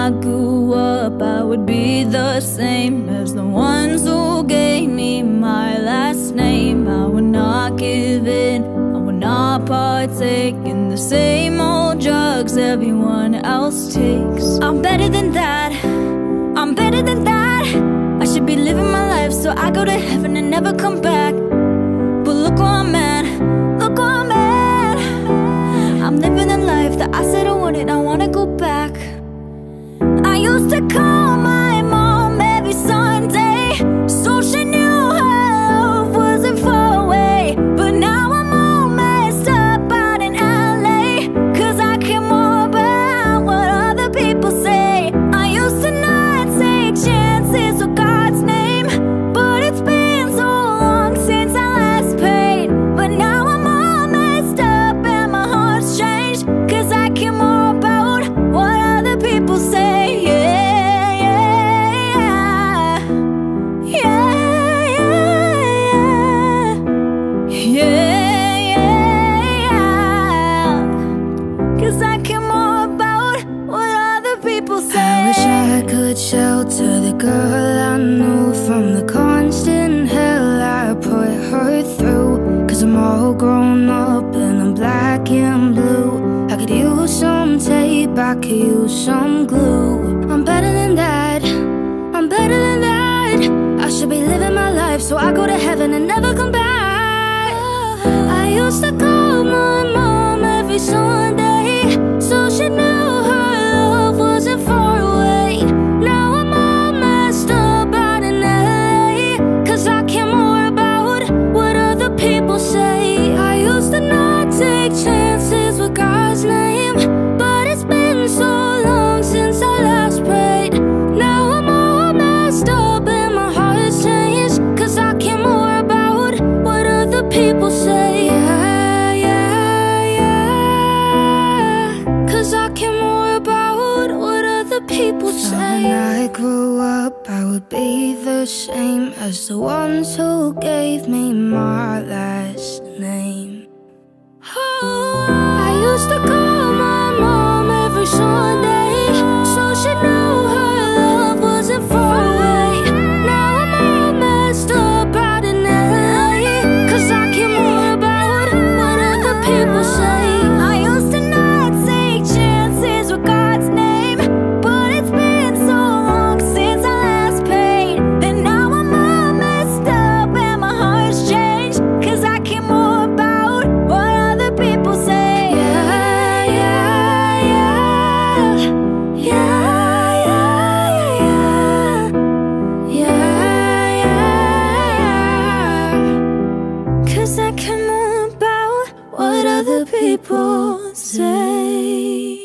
I grew up, I would be the same as the ones who gave me my last name. I would not give in, I would not partake in the same old drugs everyone else takes. I'm better than that, I'm better than that. I should be living my life so I go to heaven and never come back. But look where I'm at, look where I'm at. I'm living a life that I said I wouldn't, I wanna go back. I used to call my mom every Sunday, so she knew her love wasn't far away. But now I'm all messed up out in LA, cause I care more about what other people say. I used to not take chances with God's name, but it's been so long since I last prayed. But now I'm all messed up and my heart's changed, cause I care more about what other people say. Shelter the girl I knew from the constant hell I put her through. Cause I'm all grown up and I'm black and blue. I could use some tape, I could use some glue. I'm better than that, I'm better than that. I should be living my life so I go to heaven and never come back. I used to call my mom every Sunday, so she knew her love wasn't far away. Now I'm all messed up out in LA, cause I care more about what other people say. I used to not take chances with God's name, but it's been so long since I last prayed. Now I'm all messed up and my heart's changed, cause I care more about what other people say. Yeah, yeah, yeah. Cause I care more about what other people say. When I grew up, I would be the same as the ones who gave me my last name. I used to call my mom every Sunday, so she knew her love wasn't far away. Now I'm all messed up out in LA, cause I care more about what other people say. I used to not take chances with God's name, but it's been so long since I last prayed. And now I'm all messed up and my heart's changed, cause I care more about what other people say. Yeah, yeah, yeah. Yeah, yeah, yeah. Yeah, yeah. Cause I care more about what other people say.